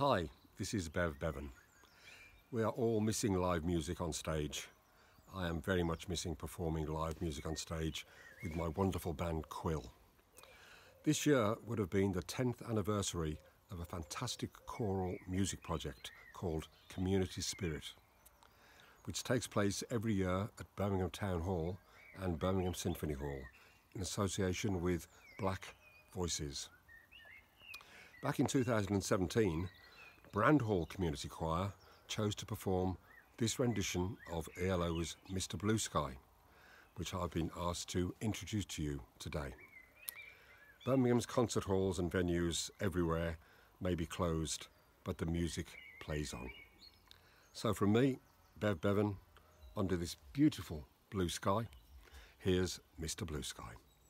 Hi, this is Bev Bevan. We are all missing live music on stage. I am very much missing performing live music on stage with my wonderful band Quill. This year would have been the 10th anniversary of a fantastic choral music project called Community Spirit, which takes place every year at Birmingham Town Hall and Birmingham Symphony Hall in association with Black Voices. Back in 2017, Brandhall Community Choir chose to perform this rendition of ELO's Mr. Blue Sky, which I've been asked to introduce to you today. Birmingham's concert halls and venues everywhere may be closed, but the music plays on. So from me, Bev Bevan, under this beautiful blue sky, here's Mr. Blue Sky.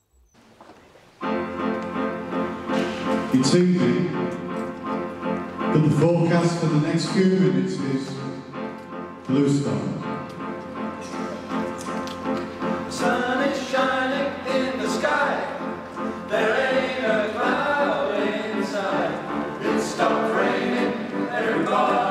It's easy, but the forecast for the next few minutes is blue sky. Sun is shining in the sky, there ain't a cloud inside. It stopped raining, everybody